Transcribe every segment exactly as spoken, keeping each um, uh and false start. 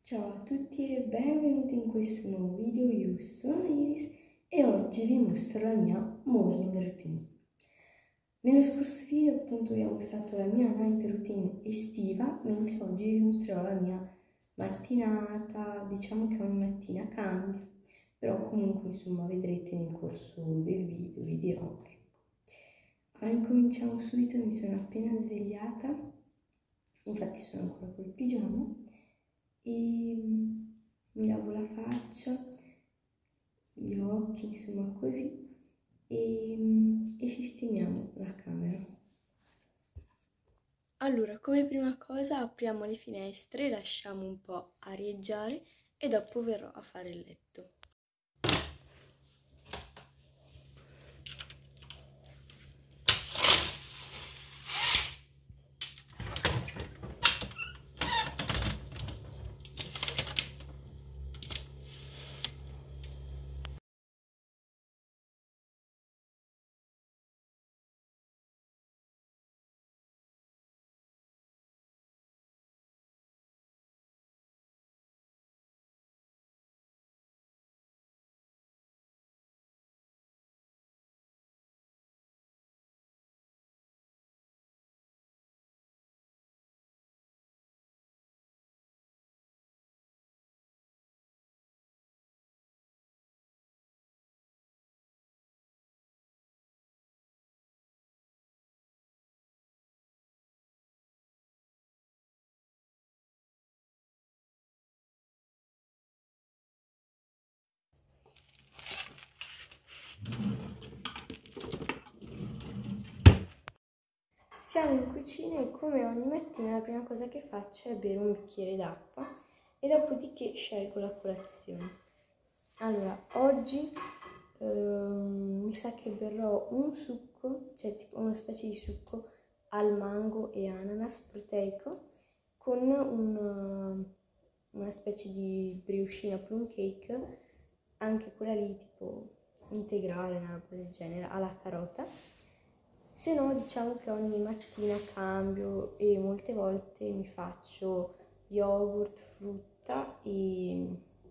Ciao a tutti e benvenuti in questo nuovo video. Io sono Iris e oggi vi mostro la mia morning routine. Nello scorso video appunto vi ho mostrato la mia night routine estiva, mentre oggi vi mostrerò la mia mattinata. Diciamo che ogni mattina cambia, però comunque insomma vedrete nel corso del video, vi dirò. Ecco. Allora incominciamo subito, mi sono appena svegliata, infatti sono ancora col pigiama. E mi lavo la faccia, gli occhi, insomma così, e, e sistemiamo la camera. Allora, come prima cosa apriamo le finestre, lasciamo un po' arieggiare e dopo verrò a fare il letto. Siamo in cucina e come ogni mattina la prima cosa che faccio è bere un bicchiere d'acqua e dopodiché scelgo la colazione. Allora, oggi ehm, mi sa che berrò un succo, cioè tipo una specie di succo al mango e ananas proteico con un, una specie di briochina plum cake, anche quella lì tipo integrale, una roba del genere, alla carota. Se no, diciamo che ogni mattina cambio e molte volte mi faccio yogurt, frutta e,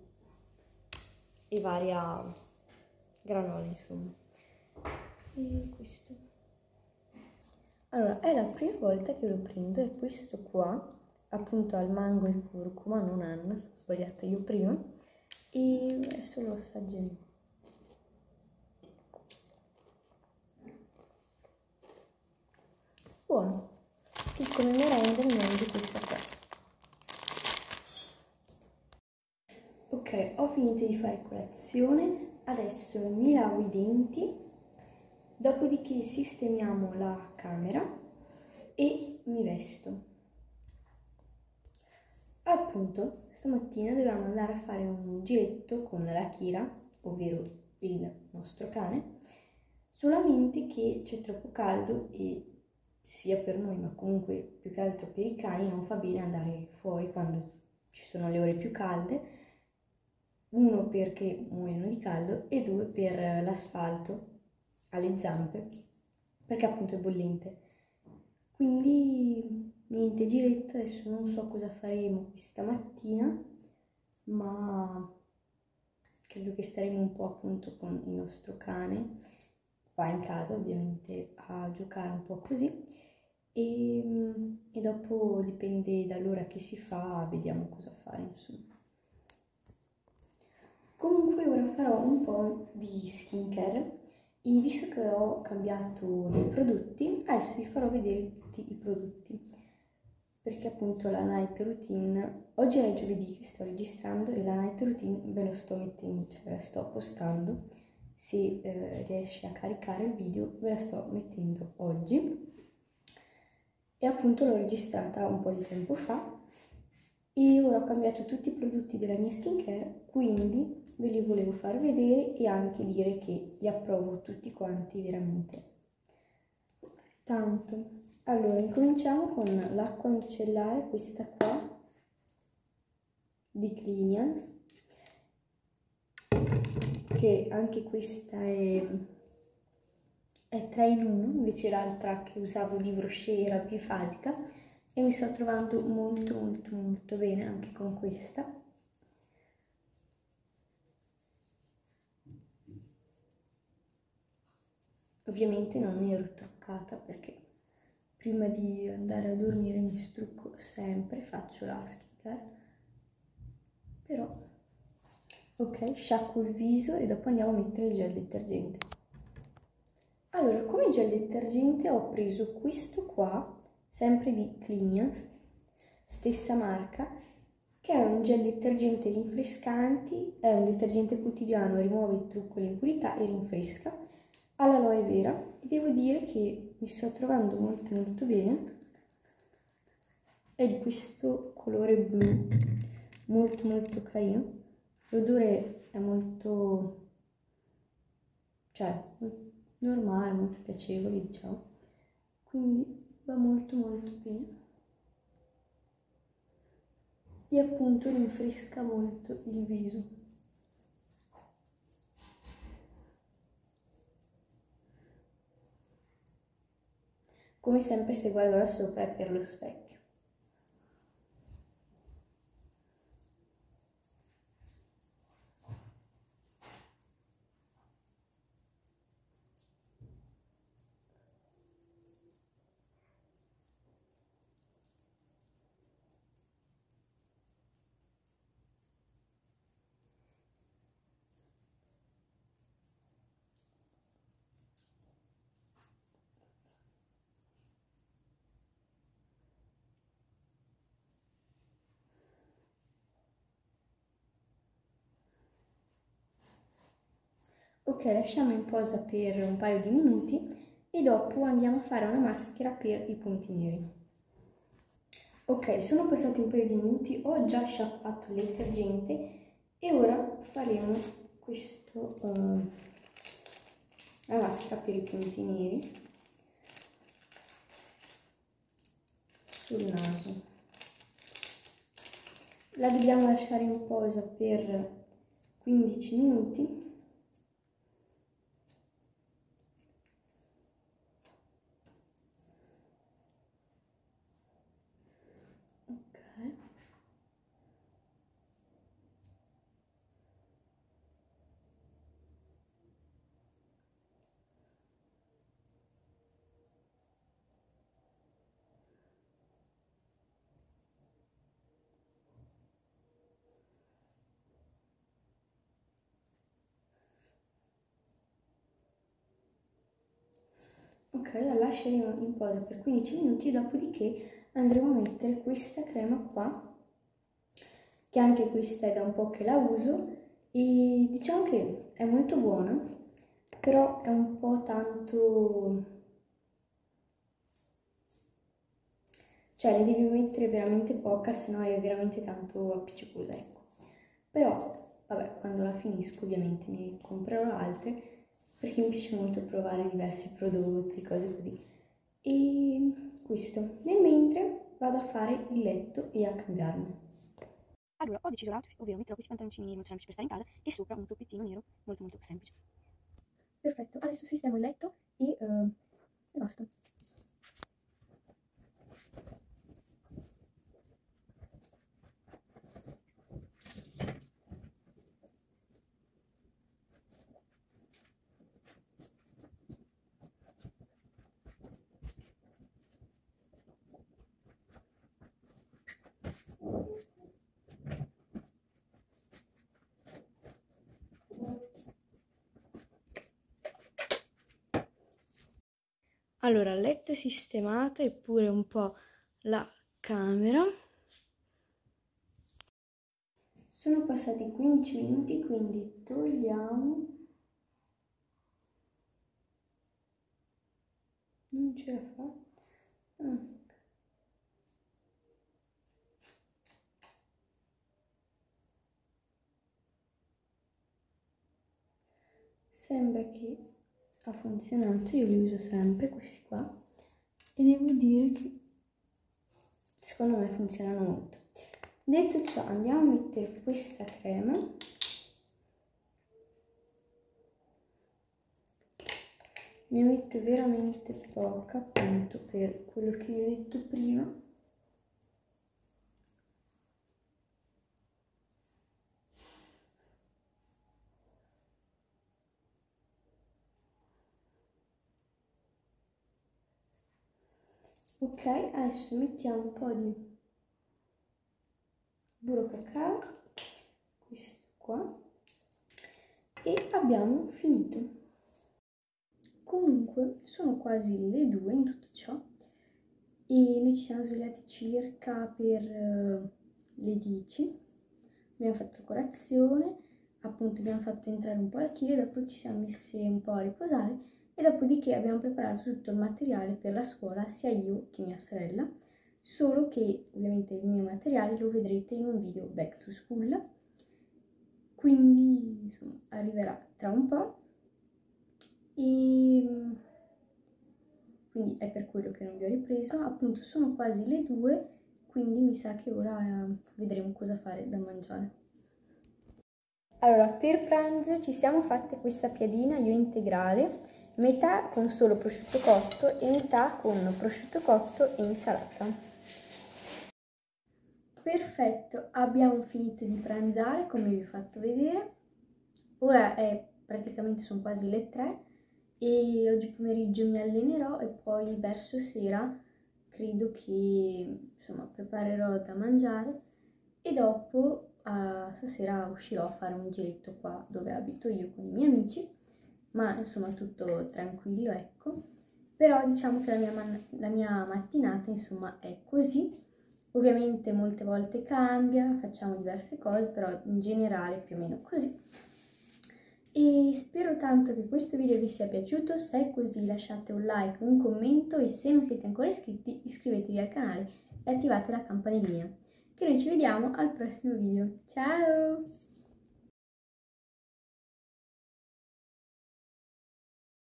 e varia granola, insomma. E questo. Allora, è la prima volta che lo prendo, è questo qua, appunto al mango e curcuma, non ananas, ho sbagliato io prima, e adesso lo assaggerò. Buono, e come merenda mi mangio questa qua. Ok, ho finito di fare colazione, adesso mi lavo i denti, dopodiché sistemiamo la camera e mi vesto. Appunto, stamattina dovevamo andare a fare un giretto con la Kira, ovvero il nostro cane, solamente che c'è troppo caldo e sia per noi ma comunque più che altro per i cani non fa bene andare fuori quando ci sono le ore più calde, uno perché muoiono di caldo e due per l'asfalto alle zampe perché appunto è bollente. Quindi niente, giretto, adesso non so cosa faremo questa mattina, ma credo che staremo un po' appunto con il nostro cane qua in casa, ovviamente a giocare un po' così. E, e dopo dipende dall'ora che si fa, vediamo cosa fare, insomma. Comunque ora farò un po' di skincare e visto che ho cambiato dei prodotti, adesso vi farò vedere tutti i prodotti, perché appunto la night routine, oggi è giovedì che sto registrando e la night routine ve lo sto mettendo, cioè ve la sto postando, se eh, riesci a caricare il video ve la sto mettendo oggi. E appunto l'ho registrata un po' di tempo fa e ora ho cambiato tutti i prodotti della mia skincare, quindi ve li volevo far vedere e anche dire che li approvo tutti quanti veramente tanto. Allora, incominciamo con l'acqua micellare, questa qua di Clinians, che anche questa è è tre in uno, invece l'altra che usavo di Rocher era bifasica e mi sto trovando molto molto molto bene anche con questa. Ovviamente non ero truccata perché prima di andare a dormire mi strucco sempre, faccio la skincare, però ok, sciacquo il viso e dopo andiamo a mettere il gel detergente. Allora, come gel detergente ho preso questo qua, sempre di Clinias, stessa marca, che è un gel detergente rinfrescanti, è un detergente quotidiano, rimuove il trucco, l'impurità e rinfresca, all'aloe vera, e devo dire che mi sto trovando molto molto bene. È di questo colore blu, molto molto carino. L'odore è molto, cioè, normale, molto piacevole, diciamo. Quindi va molto molto bene. E appunto rinfresca molto il viso. Come sempre, se guardo da sopra è per lo specchio. Ok, lasciamo in posa per un paio di minuti e dopo andiamo a fare una maschera per i punti neri. Ok, sono passati un paio di minuti, ho già sciacquato il detergente e ora faremo questo, uh, la maschera per i punti neri sul naso. La dobbiamo lasciare in posa per quindici minuti. Ok, la lasceremo in posa per quindici minuti, dopodiché andremo a mettere questa crema qua, che anche questa è da un po' che la uso, e diciamo che è molto buona, però è un po' tanto, cioè le devi mettere veramente poca, sennò è veramente tanto appiccicosa, ecco. Però, vabbè, quando la finisco ovviamente ne comprerò altre, perché mi piace molto provare diversi prodotti, cose così. E questo. Nel mentre vado a fare il letto e a cambiarmi. Allora, ho deciso l'outfit, ovvero metterò questi pantaloncini neri molto semplici per stare in casa e sopra un toppettino nero molto molto semplice. Perfetto, adesso sistemo il letto e, uh, e basta. Allora, il letto è sistemato e pure un po' la camera. Sono passati quindici minuti, quindi togliamo. Non ce la fa. Ah. Sembra che ha funzionato, io li uso sempre questi qua e devo dire che secondo me funzionano molto. Detto ciò, andiamo a mettere questa crema. Ne metto veramente poca, appunto per quello che vi ho detto prima. Ok, adesso mettiamo un po' di burro cacao, questo qua, e abbiamo finito. Comunque sono quasi le due in tutto ciò e noi ci siamo svegliati circa per uh, le dieci, abbiamo fatto colazione, appunto abbiamo fatto entrare un po' la Kira, dopo ci siamo messi un po' a riposare e dopodiché abbiamo preparato tutto il materiale per la scuola, sia io che mia sorella, solo che ovviamente il mio materiale lo vedrete in un video back to school, quindi insomma arriverà tra un po'. E quindi è per quello che non vi ho ripreso. Appunto sono quasi le due, quindi mi sa che ora eh, vedremo cosa fare da mangiare. Allora, per pranzo ci siamo fatte questa piadina io integrale, metà con solo prosciutto cotto e metà con prosciutto cotto e insalata. Perfetto, abbiamo finito di pranzare come vi ho fatto vedere. Ora è praticamente sono quasi le tre. E oggi pomeriggio mi allenerò e poi verso sera credo che insomma preparerò da mangiare e dopo uh, stasera uscirò a fare un giretto qua dove abito io con i miei amici, ma insomma tutto tranquillo, ecco. Però diciamo che la mia, la mia mattinata insomma è così, ovviamente molte volte cambia, facciamo diverse cose, però in generale più o meno così. E spero tanto che questo video vi sia piaciuto, se è così lasciate un like, un commento e se non siete ancora iscritti iscrivetevi al canale e attivate la campanellina, che noi ci vediamo al prossimo video. Ciao!